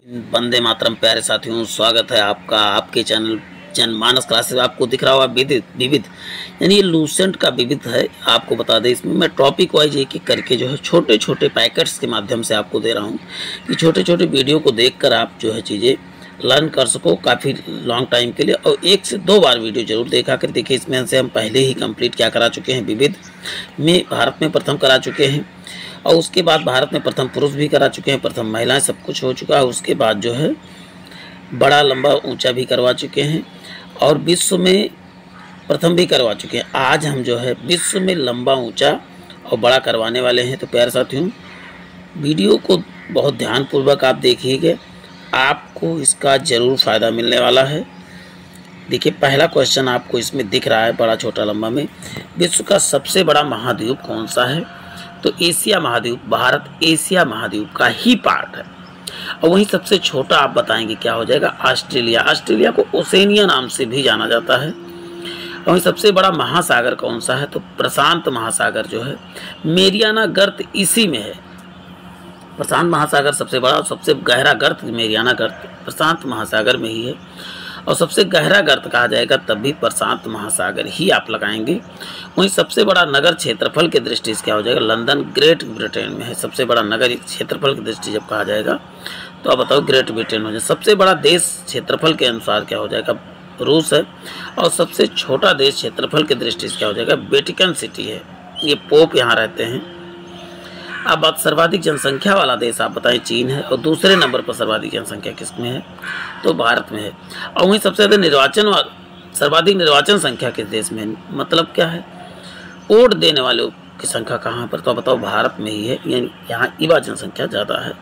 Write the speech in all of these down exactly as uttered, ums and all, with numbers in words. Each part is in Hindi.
वंदे मातरम। प्यारे साथियों, स्वागत है आपका आपके चैनल जनमानस क्लासेस। आपको दिख रहा होगा विविध विविध यानी ये लूसेंट का विविध है। आपको बता दें, इसमें मैं टॉपिक वाइज एक एक करके जो है छोटे छोटे पैकेट्स के माध्यम से आपको दे रहा हूँ कि छोटे छोटे वीडियो को देखकर आप जो है चीज़ें लर्न कर सको काफ़ी लॉन्ग टाइम के लिए। और एक से दो बार वीडियो जरूर देखा कर देखिए। इसमें से हम पहले ही कंप्लीट क्या करा चुके हैं, विविध में भारत में प्रथम करा चुके हैं और उसके बाद भारत में प्रथम पुरुष भी करा चुके हैं, प्रथम महिलाएं, सब कुछ हो चुका है। उसके बाद जो है बड़ा लंबा ऊंचा भी करवा चुके हैं और विश्व में प्रथम भी करवा चुके हैं। आज हम जो है विश्व में लंबा ऊंचा और बड़ा करवाने वाले हैं। तो प्यारे साथियों, वीडियो को बहुत ध्यानपूर्वक आप देखिएगा, आपको इसका ज़रूर फ़ायदा मिलने वाला है। देखिए, पहला क्वेश्चन आपको इसमें दिख रहा है बड़ा छोटा लंबा में, विश्व का सबसे बड़ा महाद्वीप कौन सा है? तो एशिया महाद्वीप, भारत एशिया महाद्वीप का ही पार्ट है। और वहीं सबसे छोटा आप बताएंगे क्या हो जाएगा? ऑस्ट्रेलिया। ऑस्ट्रेलिया को ओसेनिया नाम से भी जाना जाता है। वहीं सबसे बड़ा महासागर कौन सा है? तो प्रशांत महासागर जो है, मेरियाना गर्त इसी में है। प्रशांत महासागर सबसे बड़ा और सबसे गहरा गर्त मेरियाना गर्त प्रशांत महासागर में ही है। और सबसे गहरा गर्त कहा जाएगा तब भी प्रशांत महासागर ही आप लगाएंगे। वहीं सबसे बड़ा नगर क्षेत्रफल की दृष्टि से क्या हो जाएगा? लंदन ग्रेट ब्रिटेन में है। सबसे बड़ा नगर क्षेत्रफल की दृष्टि जब कहा जाएगा तो आप बताओ ग्रेट ब्रिटेन हो जाए। सबसे बड़ा देश क्षेत्रफल के अनुसार क्या हो जाएगा? रूस है। और सबसे छोटा देश क्षेत्रफल की दृष्टि से क्या हो जाएगा? वेटिकन सिटी है। ये पोप यहाँ रहते हैं। अब बात सर्वाधिक जनसंख्या वाला देश आप बताएं, चीन है। और दूसरे नंबर पर सर्वाधिक जनसंख्या किसमें है? तो भारत में है। और वहीं सबसे ज़्यादा निर्वाचन सर्वाधिक निर्वाचन संख्या किस देश में है? मतलब क्या है? वोट देने वालों की संख्या कहाँ पर? तो बताओ भारत में ही है, यानी यहाँ युवा जनसंख्या ज़्यादा है।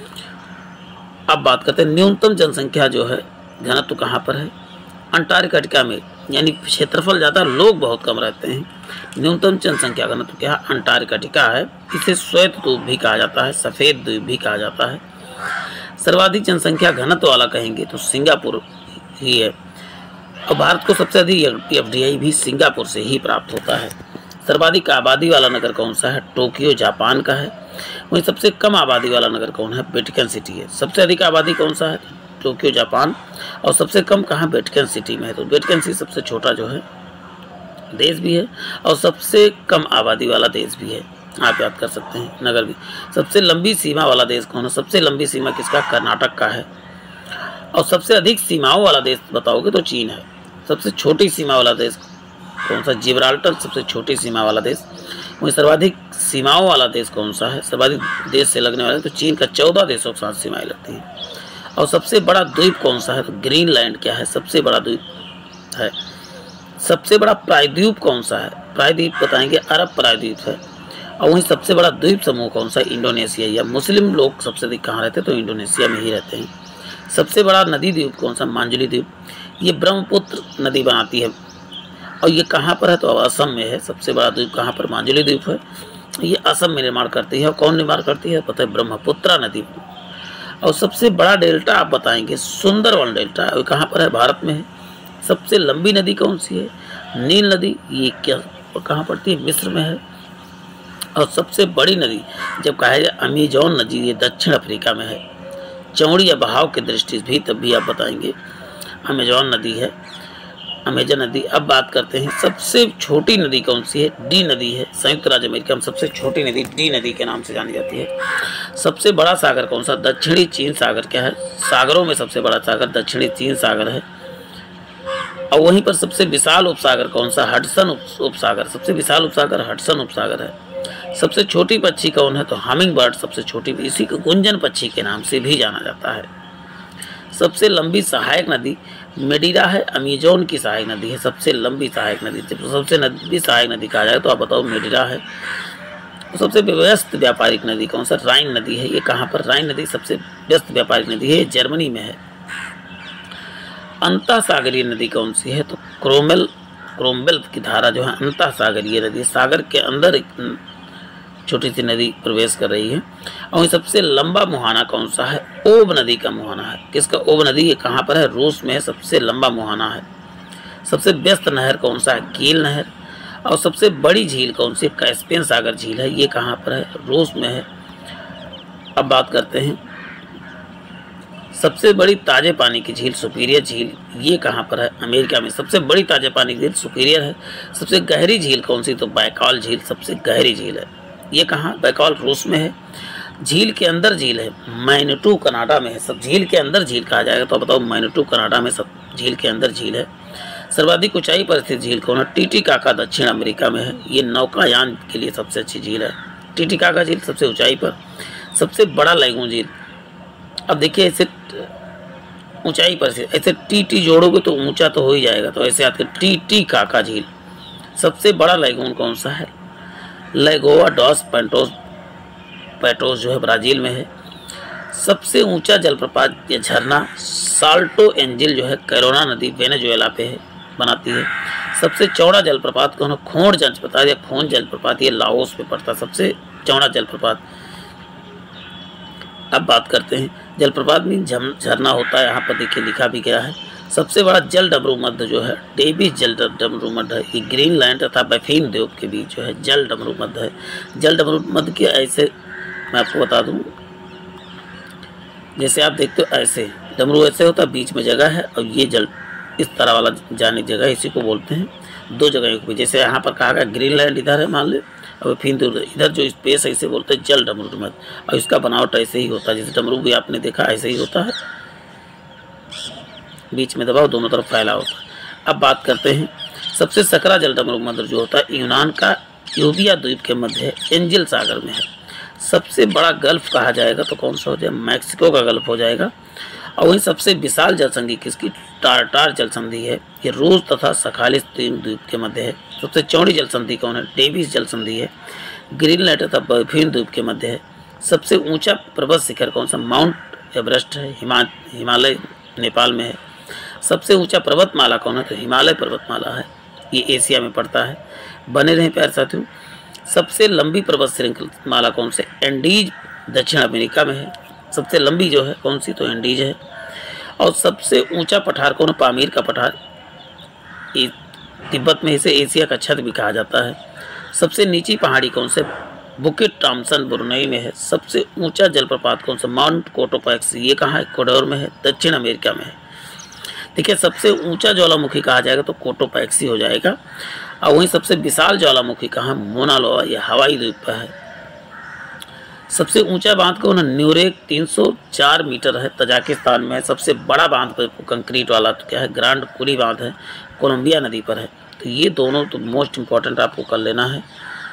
अब बात करते हैं न्यूनतम जनसंख्या जो है घनत्व कहाँ पर है? अंटार्कटिका में, यानी क्षेत्रफल ज़्यादा, लोग बहुत कम रहते हैं। न्यूनतम जनसंख्या घनत्व क्या है? अंटार्कटिका है। इसे श्वेत द्वीप भी कहा जाता है, सफ़ेद द्वीप भी कहा जाता है। सर्वाधिक जनसंख्या घनत्व वाला कहेंगे तो सिंगापुर ही है। और भारत को सबसे अधिक एफ डी आई भी सिंगापुर से ही प्राप्त होता है। सर्वाधिक आबादी वाला नगर कौन सा है? टोक्यो जापान का है। वहीं सबसे कम आबादी वाला नगर कौन है? वेटिकन सिटी है। सबसे अधिक आबादी कौन सा है? Tokyo Japan. और सबसे कम कहाँ? वेटिकन सिटी में है। तो वेटिकन सिटी सबसे छोटा जो है देश भी है और सबसे कम आबादी वाला देश भी है। आप याद कर सकते हैं, नगर भी। सबसे लंबी सीमा वाला देश कौन है? सबसे लंबी सीमा किसका? कर्नाटक का है। और सबसे अधिक सीमाओं वाला देश बताओगे तो चीन है। सबसे छोटी सीमा वाला देश कौन सा? जिब्राल्टर सबसे छोटी सीमा वाला देश। वहीं सर्वाधिक सीमाओं वाला देश कौन सा है? सर्वाधिक देश से लगने वाले तो चीन का चौदह देशों के साथ सीमाएं लगती हैं। और सबसे बड़ा द्वीप कौन सा है? तो ग्रीनलैंड क्या है? सबसे बड़ा द्वीप है। सबसे बड़ा प्रायद्वीप कौन सा है? प्रायद्वीप बताएंगे अरब प्रायद्वीप है। और वहीं सबसे बड़ा द्वीप समूह कौन सा? इंडोनेशिया। या मुस्लिम लोग सबसे अधिक कहाँ रहते हैं? तो इंडोनेशिया में ही रहते हैं। सबसे बड़ा नदी द्वीप कौन सा? मांजुली द्वीप। ये ब्रह्मपुत्र नदी बनाती है और ये कहाँ पर है? तो असम में है। सबसे बड़ा द्वीप कहाँ पर? मांजुली द्वीप है। ये असम में निर्माण करती है। और कौन निर्माण करती है? पता है, ब्रह्मपुत्र नदी। और सबसे बड़ा डेल्टा आप बताएंगे सुंदरवन डेल्टा। और कहाँ पर है? भारत में है। सबसे लंबी नदी कौन सी है? नील नदी। ये क्या कहाँ पड़ती है? मिस्र में है। और सबसे बड़ी नदी जब कहा जाए अमेजॉन नदी, ये दक्षिण अफ्रीका में है। चौड़ी या बहाव की दृष्टि से भी तब भी आप बताएंगे अमेजॉन नदी है, अमेजन नदी। अब बात करते हैं सबसे छोटी नदी कौन सी है? डी नदी है। संयुक्त राज्य अमेरिका में सबसे छोटी नदी डी नदी के नाम से जानी जाती है। सबसे बड़ा सागर कौन सा? दक्षिणी चीन सागर क्या है? सागरों में सबसे बड़ा सागर दक्षिणी चीन सागर है। और वहीं पर सबसे विशाल उपसागर कौन सा? हडसन उपसागर। सबसे विशाल उपसागर हडसन उपसागर है। सबसे छोटी पक्षी कौन है? तो हमिंग बर्ड सबसे छोटी, इसी को गुंजन पक्षी के नाम से भी जाना जाता है। सबसे लंबी सहायक नदी मेडिरा है। अमेजोन की सहायक नदी है सबसे लंबी सहायक नदी। सबसे लंबी सहायक नदी कहा जाए तो आप बताओ मेडिरा है। सबसे व्यस्त व्यापारिक नदी कौन सा? राइन नदी है। ये कहाँ पर? राइन नदी सबसे व्यस्त व्यापारिक नदी है, जर्मनी में है। अंतः सागरीय नदी कौन सी है? तो क्रोमेल क्रोमबेल की धारा जो है अंतः सागरीय नदी, सागर के अंदर एक छोटी सी नदी प्रवेश कर रही है। और सबसे लंबा मुहाना कौन सा है? ओब नदी का मुहाना है। किसका? ओब नदी। ये कहाँ पर है? रूस में है। सबसे लंबा मुहाना है। सबसे व्यस्त नहर कौन सा है? कील नहर। और सबसे बड़ी झील कौन सी? कैस्पियन सागर झील है। ये कहाँ पर है? रूस में है। अब बात करते हैं सबसे बड़ी ताजे पानी की झील सुपीरियर झील, ये कहाँ पर है? अमेरिका में सबसे बड़ी ताजे पानी की झील सुपीरियर है। सबसे गहरी झील कौन सी? तो बैकाल झील सबसे गहरी झील है। ये कहाँ? बैकाल रूस में है। झील के अंदर झील है, मैनिटू कनाडा में है। सब झील के अंदर झील कहा जाएगा तो बताओ मैनिटू कनाडा में सब झील के अंदर झील है। सर्वाधिक ऊंचाई पर स्थित झील कौन है? टीटीकाका दक्षिण अमेरिका में है। ये नौकायान के लिए सबसे अच्छी झील है, टीटीकाका झील सबसे ऊंचाई पर। सबसे बड़ा लैगून झील, अब देखिए ऐसे ऊंचाई पर से ऐसे टी टी जोड़ोगे तो ऊंचा तो हो ही जाएगा, तो ऐसे आते टीटीकाका झील। सबसे बड़ा लैगून कौन सा है? लैगोआ डॉस पैंटोस पैटोस जो है ब्राजील में है। सबसे ऊंचा जलप्रपात या झरना साल्टो एंजिल जो है कैरोना नदी वेनेजुएला पे है बनाती है। सबसे चौड़ा जलप्रपात कौन है? खोंड जलप्रपात या खोंड जलप्रपात, ये लाओस में पड़ता है सबसे चौड़ा जलप्रपात। अब बात करते हैं जलप्रपात में झरना होता है, यहाँ पर देखिए लिखा भी गया है। सबसे बड़ा जल डमरू मध्य जो है डेविस जल डमरू मध्य है। ये ग्रीनलैंड तथा बैफिन द्वीप के बीच जो है जल डमरू मध्य है। जल डमरू मध्य के ऐसे मैं आपको बता दूं, जैसे आप देखते हो ऐसे डमरू ऐसे होता है, बीच में जगह है और ये जल इस तरह वाला जाने जगह, इसी को बोलते हैं दो जगह को। जैसे यहाँ पर कहा गया ग्रीनलैंड इधर है मान ले, और फिर इधर जो स्पेस है इसे बोलते हैं जल डमरू मध्य, और इसका बनावट ऐसे ही होता है जैसे डमरू भी आपने देखा ऐसे ही होता है, बीच में दबाव दोनों तरफ फैला होता है। अब बात करते हैं सबसे सकरा जल डमरू मध्य जो होता है यूनान का यूबिया द्वीप के मध्य है, एंजिल सागर में है। सबसे बड़ा गल्फ कहा जाएगा तो कौन सा हो जाएगा? मैक्सिको का गल्फ हो जाएगा। और वहीं सबसे विशाल जल संधि किसकी? टार्टार जल संधि है, ये रूस तथा सखालिस द्वीप के मध्य है। सबसे चौड़ी जल संधि कौन है? डेविस जल संधि है, ग्रीनलैंड तथा बैफिन द्वीप के मध्य है। सबसे ऊंचा पर्वत शिखर कौन सा? माउंट एवरेस्ट है, हिमा हिमालय नेपाल में है। सबसे ऊंचा पर्वतमाला कौन है? तो हिमालय पर्वतमाला है, ये एशिया में पड़ता है। बने रहें प्यारे साथियों। सबसे लंबी पर्वत श्रृंखला कौन से? एंडीज दक्षिण अमेरिका में है। सबसे लंबी जो है कौन सी? तो एंडीज है। और सबसे ऊंचा पठार कौन है? पामीर का पठार, तिब्बत में इसे एशिया का छत भी कहा जाता है। सबसे नीची पहाड़ी कौन से? बुकिट टॉम्सन ब्रुनेई में है। सबसे ऊंचा जलप्रपात कौन सा? माउंट कोटोपैक्स, ये कहाँ है? इक्वाडोर में है, दक्षिण अमेरिका में है। देखिए सबसे ऊंचा ज्वालामुखी कहा जाएगा तो कोटोपैक्सी हो जाएगा। और वहीं सबसे विशाल ज्वालामुखी कहाँ? मोना लोआ, यह हवाई द्वीप पर है। सबसे ऊंचा बांध कौन है? न्यूरेक तीन सौ चार मीटर है, तजाकिस्तान में है। सबसे बड़ा बांध पर कंक्रीट वाला तो क्या है? ग्रांड कुली बांध है, कोलंबिया नदी पर है। तो ये दोनों तो मोस्ट इम्पॉर्टेंट आपको कर लेना है।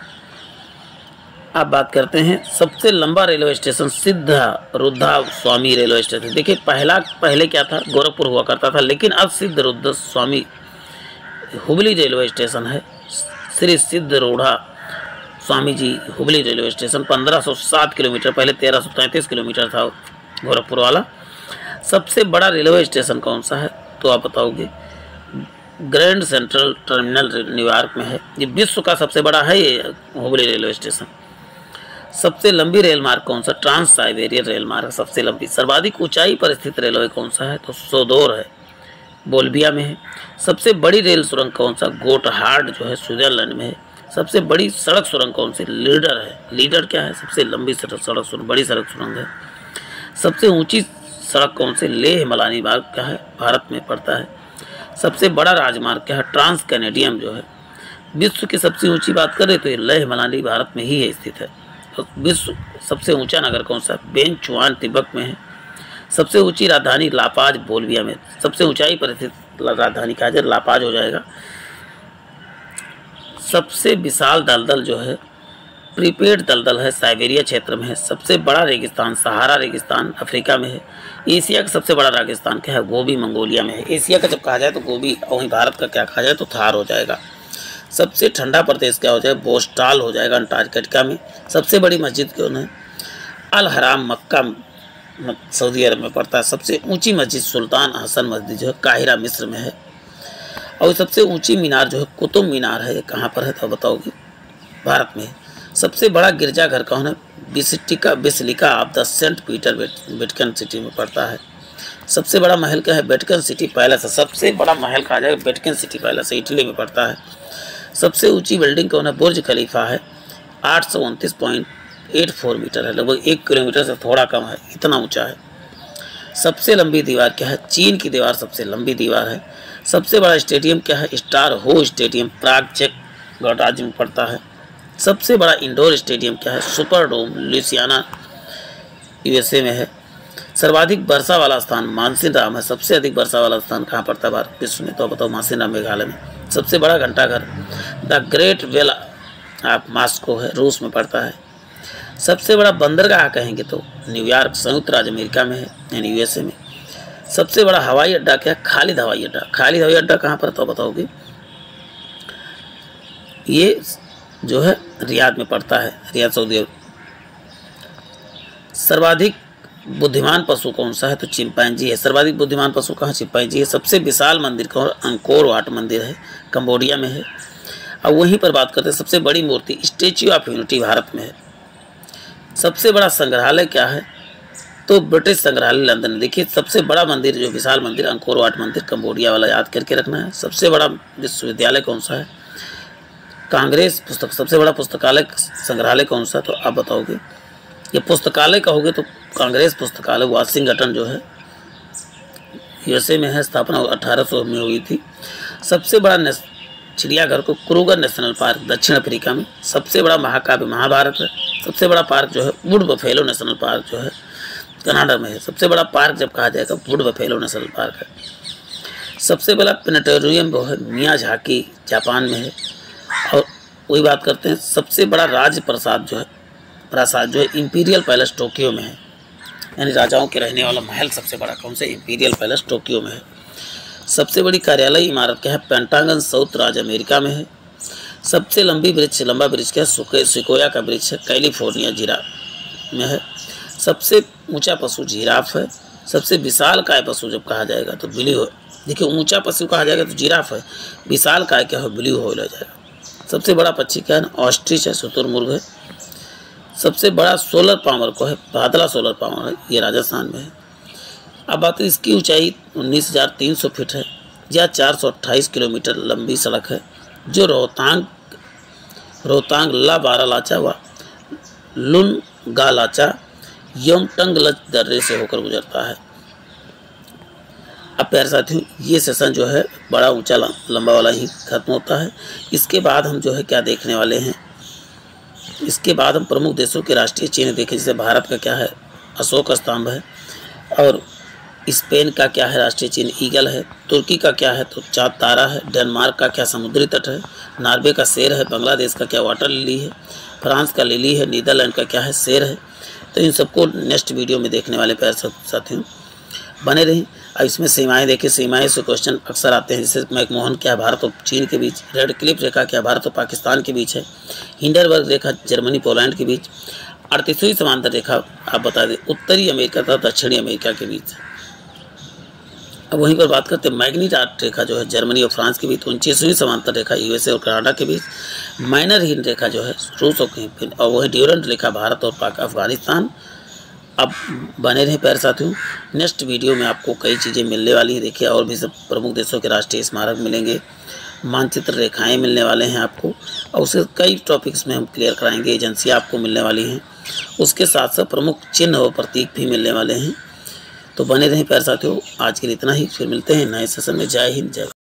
अब बात करते हैं सबसे लंबा रेलवे स्टेशन सिद्ध रुद्धा स्वामी रेलवे स्टेशन। देखिए पहला पहले क्या था? गोरखपुर हुआ करता था, लेकिन अब Siddharoodha Swami Hubli railway station है। Shri Siddharoodha Swami ji Hubli railway station पंद्रह सौ सात किलोमीटर, पहले तेरह सौ तैंतीस किलोमीटर था गोरखपुर वाला। सबसे बड़ा रेलवे स्टेशन कौन सा है? तो आप बताओगे ग्रैंड सेंट्रल टर्मिनल न्यूयॉर्क में है। ये विश्व का सबसे बड़ा है ये हुबली रेलवे स्टेशन। सबसे लंबी रेल मार्ग कौन सा? ट्रांस साइबेरियन रेल मार्ग सबसे लंबी। सर्वाधिक ऊंचाई पर स्थित रेलवे कौन सा है? तो सोदोर है, बोल्विया में है। सबसे बड़ी रेल सुरंग कौन सा? गोटहार्ड जो है स्विट्जरलैंड में है। सबसे बड़ी सड़क सुरंग कौन सी? लीडर है। लीडर क्या है? सबसे लंबी सड़क सुरंग, बड़ी सड़क सुरंग है। सबसे ऊंची सड़क कौन सी? लेह मलानी मार्ग क्या है? भारत में पड़ता है। सबसे बड़ा राजमार्ग क्या है? ट्रांस कैनेडियम जो है। विश्व की सबसे ऊंची बात करें तो ये लेह मलानी भारत में ही है स्थित है। तो विश्व सबसे ऊंचा नगर कौन सा? बेनचुआन तिब्बत में है। सबसे ऊंची राजधानी लापाज बोल्विया में। सबसे ऊंचाई पर स्थित राजधानी कहा जाए लापाज हो जाएगा। सबसे विशाल दलदल जो है प्रीपेड दलदल है, साइबेरिया क्षेत्र में है। सबसे बड़ा रेगिस्तान सहारा रेगिस्तान अफ्रीका में है। एशिया का सबसे बड़ा रेगिस्तान क्या है? गोबी मंगोलिया में है। एशिया का जब कहा जाए तो गोबी, और वहीं भारत का क्या कहा जाए तो थार हो जाएगा। सबसे ठंडा प्रदेश क्या हो जाए? बोस्टाल हो जाएगा अंटार्कटिका में। सबसे बड़ी मस्जिद कौन है? अल हराम मक्का सऊदी अरब में पड़ता है। सबसे ऊंची मस्जिद सुल्तान हसन मस्जिद जो है काहिरा मिस्र में है। और सबसे ऊंची मीनार जो है कुतुब मीनार है, कहाँ पर है तो बताओगे? भारत में। सबसे बड़ा गिरजाघर कौन है? Basilica basilica of the Saint Peter Vatican City में पड़ता है। सबसे बड़ा महल क्या है? वेटिकन सिटी पैलेस है। सबसे बड़ा महल कहा जाएगा वेटिकन सिटी पैलेस है, इटली में पड़ता है। सबसे ऊंची बिल्डिंग कौन है? बुर्ज खलीफा है, आठ सौ उनतीस पॉइंट एट फोर मीटर है, लगभग एक किलोमीटर से थोड़ा कम है, इतना ऊंचा है। सबसे लंबी दीवार क्या है? चीन की दीवार सबसे लंबी दीवार है। सबसे बड़ा स्टेडियम क्या है? स्टार हो स्टेडियम, प्राग चेक गणराज्य में पड़ता है। सबसे बड़ा इंडोर स्टेडियम क्या है? सुपरडोम, लुइसियाना यूएसए में है। सर्वाधिक वर्षा वाला स्थान मानसिनराम है। सबसे अधिक वर्षा वाला स्थान कहाँ पड़ता है भारत विश्व में? तो बताओ, मानसिनराम मेघालय में। सबसे बड़ा घंटाघर the great bell of Moscow है, रूस में पड़ता है। सबसे बड़ा बंदरगाह कहेंगे तो न्यूयॉर्क, संयुक्त राज्य अमेरिका में है, यानी यूएसए में। सबसे बड़ा हवाई अड्डा क्या है? खालिद हवाई अड्डा। खालिद हवाई अड्डा कहाँ पर तो बताओगे? ये जो है रियाद में पड़ता है, रियाद सऊदी अरब। सर्वाधिक बुद्धिमान पशु कौन सा है? तो चिंपैंजी है। सर्वाधिक बुद्धिमान पशु कहाँ? चिंपैंजी है। सबसे विशाल मंदिर कौन? अंकोर वाट मंदिर है, कंबोडिया में है। अब वहीं पर बात करते हैं, सबसे बड़ी मूर्ति स्टैच्यू ऑफ यूनिटी भारत में है। सबसे बड़ा संग्रहालय क्या है? तो ब्रिटिश संग्रहालय लंदन में। देखिए, सबसे बड़ा मंदिर जो विशाल मंदिर अंकोर वाट मंदिर, कंबोडिया वाला याद करके रखना है। सबसे बड़ा विश्वविद्यालय कौन सा है? कांग्रेस पुस्तक। सबसे बड़ा पुस्तकालय संग्रहालय कौन सा? तो आप बताओगे। ये पुस्तकालय कहोगे तो कांग्रेस पुस्तकालय वाशिंगटन जो है यूएसए में है, स्थापना अठारह सौ में हुई थी। सबसे बड़ा चिड़ियाघर को क्रूगर नेशनल पार्क दक्षिण अफ्रीका में। सबसे बड़ा महाकाव्य महाभारत है। सबसे बड़ा पार्क जो है वुड बफेलो नेशनल पार्क जो है कनाडा में है। सबसे बड़ा पार्क जब कहा जाएगा वुड बफेलो नेशनल पार्क है। सबसे बड़ा प्लेनेटोरियम जो है मियाजाकी जापान में है। और वही बात करते हैं, सबसे बड़ा राज प्रसाद जो है प्रासाद जो है इंपीरियल पैलेस टोक्यो में है, यानी राजाओं के रहने वाला महल सबसे बड़ा कौन सा? इंपीरियल पैलेस टोक्यो में है। सबसे बड़ी कार्यालय इमारत क्या है? पेंटागन साउथ राज्य अमेरिका में है। सबसे लंबी ब्रिज लंबा ब्रिज क्या है? सिकोया का ब्रिज है, कैलिफोर्निया जिरा में है। सबसे ऊंचा पशु जिराफ है। सबसे विशाल काय पशु जब कहा जाएगा तो ब्लू है। देखिए, ऊंचा पशु कहा जाएगा तो जिराफ है, विशाल काय क्या है? ब्लू व्हेल हो जाएगा। सबसे बड़ा पक्षी क्या है? ऑस्ट्रिच है, शुतुरमुर्ग है। सबसे बड़ा सोलर पावर को है बादला सोलर पावर है, ये राजस्थान में है। अब बात इसकी ऊंचाई उन्नीस हज़ार तीन सौ फीट है। यह चार सौ अट्ठाईस किलोमीटर लंबी सड़क है जो रोहतांग रोहतांग ला बारालाचा व लुनगालाचा योमटंगलज दर्रे से होकर गुजरता है। अब प्यारे साथियों, ये सेशन जो है बड़ा ऊंचा लंबा वाला ही खत्म होता है। इसके बाद हम जो है क्या देखने वाले हैं? इसके बाद हम प्रमुख देशों के राष्ट्रीय चिन्ह देखें। जैसे भारत का क्या है? अशोक स्तंभ है। और स्पेन का क्या है? राष्ट्रीय चिन्ह ईगल है। तुर्की का क्या है? तो चांद तारा है। डेनमार्क का क्या? समुद्री तट है। नॉर्वे का शेर है। बांग्लादेश का क्या? वाटर लिली है। फ्रांस का लिली है। नीदरलैंड का क्या है? शेर है। तो इन सबको नेक्स्ट वीडियो में देखने वाले प्यारे साथियों बने रहें। अब इसमें सीमाएं देखें। सीमाएं से क्वेश्चन अक्सर आते हैं, जैसे मैकमोहन क्या है? भारत और चीन के बीच। रेड क्लिफ रेखा क्या? भारत और पाकिस्तान के बीच है। हिंडरबर्ग रेखा जर्मनी पोलैंड के बीच। अड़तीसवीं समांतर रेखा आप बता दें उत्तरी अमेरिका तथा दक्षिणी अमेरिका के बीच। अब वहीं पर बात करते हैं मैग्नीटार्ड रेखा जो है जर्मनी और फ्रांस के बीच। उनचासवीं समांतर रेखा यूएसए और कनाडा के बीच। माइनर हिंड रेखा जो है रूस और और वही ड्यूरेंट रेखा भारत और पाक अफगानिस्तान। अब बने रहें प्यारे साथियों, नेक्स्ट वीडियो में आपको कई चीज़ें मिलने वाली हैं। देखिए, और भी सब प्रमुख देशों के राष्ट्रीय स्मारक मिलेंगे, मानचित्र रेखाएं मिलने वाले हैं आपको, और उसके कई टॉपिक्स में हम क्लियर कराएंगे। एजेंसियाँ आपको मिलने वाली हैं, उसके साथ साथ प्रमुख चिन्ह और प्रतीक भी मिलने वाले हैं। तो बने रहें प्यारे साथियों। आज के लिए इतना ही, फिर मिलते हैं नए सेशन में। जय हिंद, जय